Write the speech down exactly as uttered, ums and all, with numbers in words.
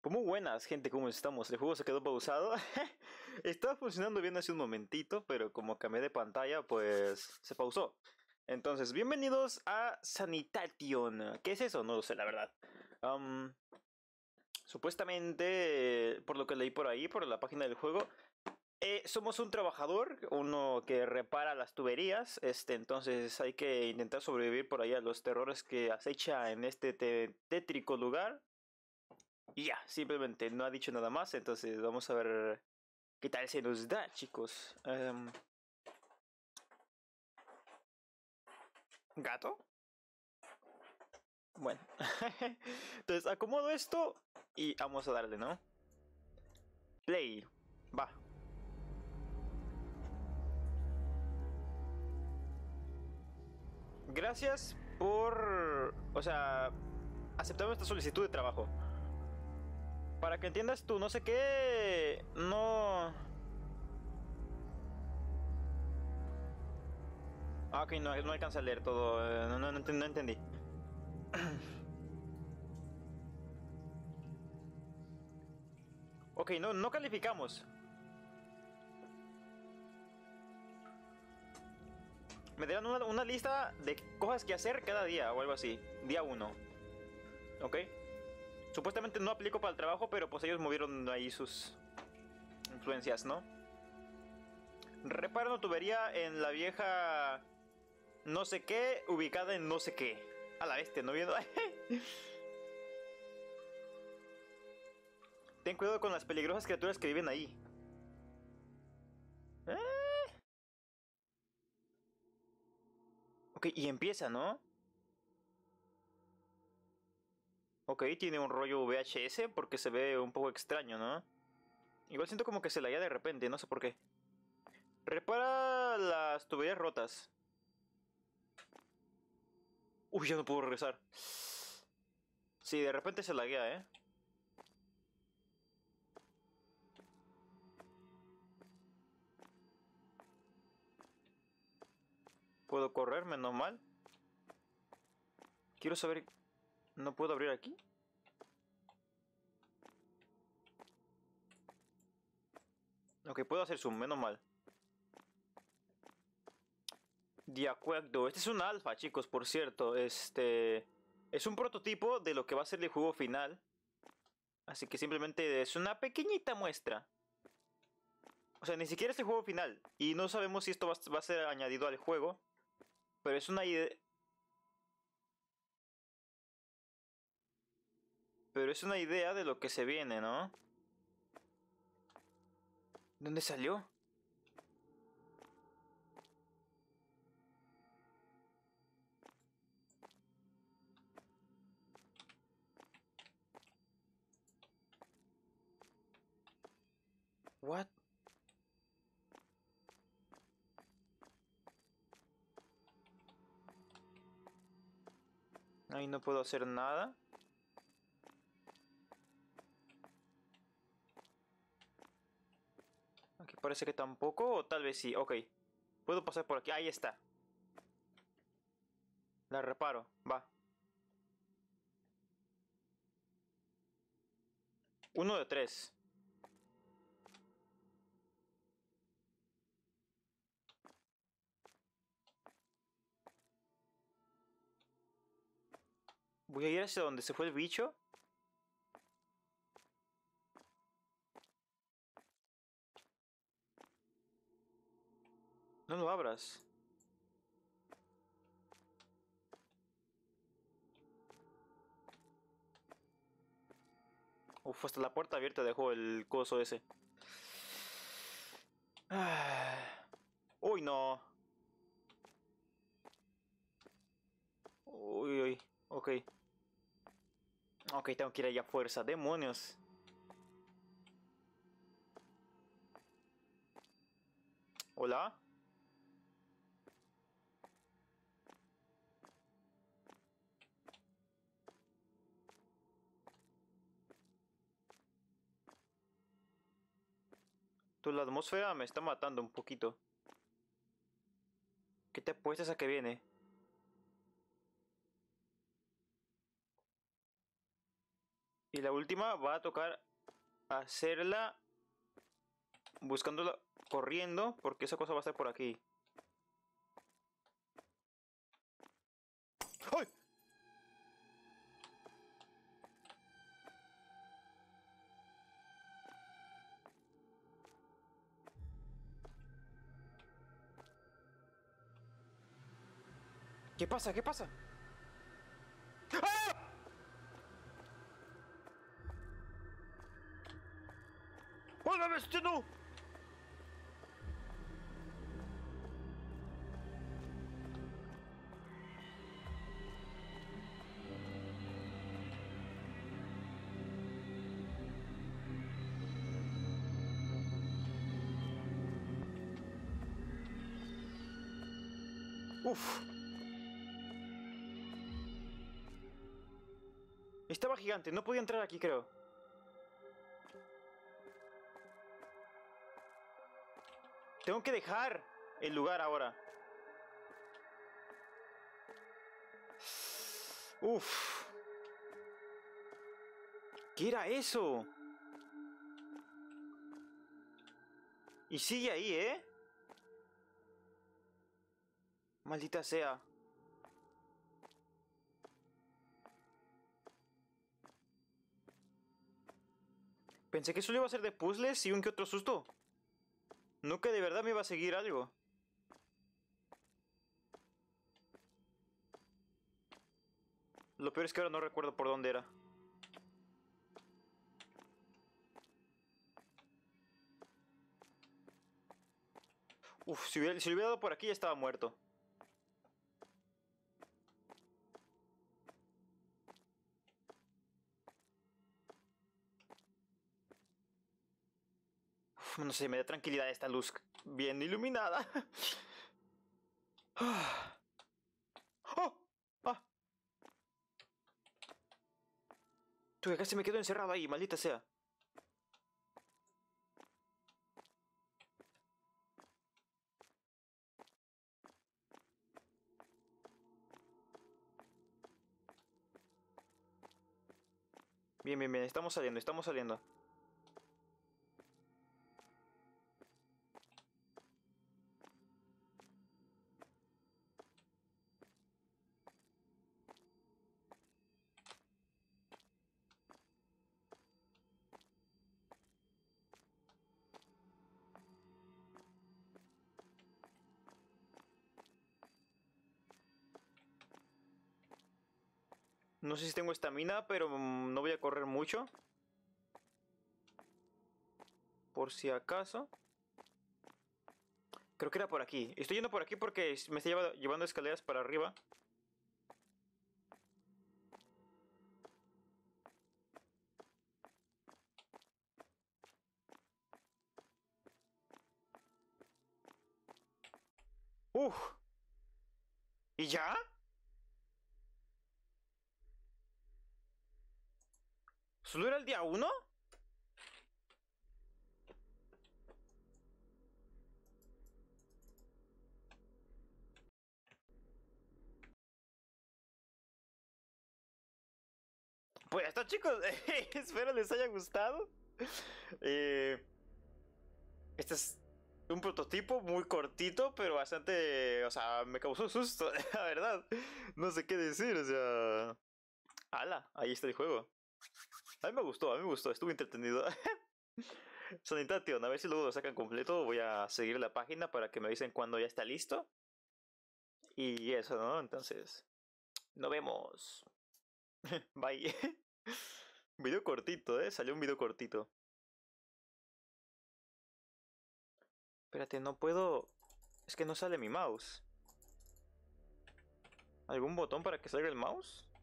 Pues muy buenas, gente, ¿cómo estamos? El juego se quedó pausado. Estaba funcionando bien hace un momentito, pero como cambié de pantalla, pues se pausó. Entonces, bienvenidos a Sanitation. ¿Qué es eso? No lo sé, la verdad. Am, supuestamente, por lo que leí por ahí, por la página del juego, eh, somos un trabajador, uno que repara las tuberías. Este, entonces hay que intentar sobrevivir por ahí a los terrores que acecha en este te- tétrico lugar. Y ya, simplemente no ha dicho nada más, entonces vamos a ver qué tal se nos da, chicos. Em, ¿Gato? Bueno. Entonces acomodo esto y vamos a darle, ¿no? Play. Va. Gracias por... O sea, aceptar esta solicitud de trabajo. Para que entiendas tú, no sé qué... No... Ah, ok, no, no alcanza a leer todo. eh, No, no, no ent- no entendí. Ok, no, no calificamos. Me dieron una, una lista de cosas que hacer cada día o algo así. Día uno. ¿Ok? Supuestamente no aplico para el trabajo, pero pues ellos movieron ahí sus influencias, ¿no? Repara una tubería en la vieja no sé qué, ubicada en no sé qué. A la bestia, ¿no viendo? Ten cuidado con las peligrosas criaturas que viven ahí. Eh, Ok, y empieza, ¿no? Ok, tiene un rollo V H S porque se ve un poco extraño, ¿no? Igual siento como que se la ya de repente, no sé por qué. Repara las tuberías rotas. Uy, ya no puedo regresar. Sí, de repente se laguea, ¿eh? Puedo correr, menos mal. Quiero saber... ¿No puedo abrir aquí? Ok, puedo hacer zoom, menos mal. De acuerdo, este es un alfa, chicos, por cierto. Este... Es un prototipo de lo que va a ser el juego final. Así que simplemente es una pequeñita muestra. O sea, ni siquiera es el juego final. Y no sabemos si esto va va a ser añadido al juego. Pero es una idea... Pero es una idea de lo que se viene, ¿no? ¿Dónde salió? What? Ahí no puedo hacer nada. Aquí parece que tampoco, o tal vez sí. Ok. Puedo pasar por aquí. Ahí está. La reparo. Va. Uno de tres. Voy a ir hacia donde se fue el bicho. No lo abras. Uf, hasta la puerta abierta dejó el coso ese. Ah. Uy, no. Uy, uy. Ok. Ok, tengo que ir allá a fuerza. Demonios. Hola. Tú, la atmósfera me está matando un poquito. ¿Qué te apuestas a que viene? Y la última va a tocar hacerla buscándola corriendo, porque esa cosa va a estar por aquí. ¡Ay! ¿Qué pasa? ¿Qué pasa? ¡Ah! ¡Hola, bestia, no! Uf. Estaba gigante, no podía entrar aquí, creo. Tengo que dejar el lugar ahora. Uf. ¿Qué era eso? Y sigue ahí, ¿eh? Maldita sea. Pensé que solo iba a ser de puzzles y un que otro susto. No que de verdad me iba a seguir algo. Lo peor es que ahora no recuerdo por dónde era. Uf, si hubiera, si lo hubiera dado por aquí ya estaba muerto. Uf, no sé, me da tranquilidad esta luz bien iluminada. Ah. ¡Oh! ¡Ah! Tú, que casi me quedo encerrado ahí, maldita sea. Bien, bien, bien, estamos saliendo, estamos saliendo. No sé si tengo estamina, pero mm, no voy a correr mucho. Por si acaso. Creo que era por aquí. Estoy yendo por aquí porque me está lleva- llevando escaleras para arriba. ¡Uf! ¿Y ya? ¿Solo era el día uno? Pues ya está, chicos. Espero les haya gustado. Eh, este es un prototipo muy cortito, pero bastante... O sea, me causó susto, la verdad. No sé qué decir, o sea... ¡Hala! Ahí está el juego. A mí me gustó, a mí me gustó, estuvo entretenido. Sanitation, a ver si luego lo sacan completo. Voy a seguir la página para que me avisen cuando ya está listo. Y eso, ¿no? Entonces, nos vemos. Bye. Video cortito, ¿eh? Salió un video cortito. Espérate, no puedo... Es que no sale mi mouse. ¿Algún botón para que salga el mouse?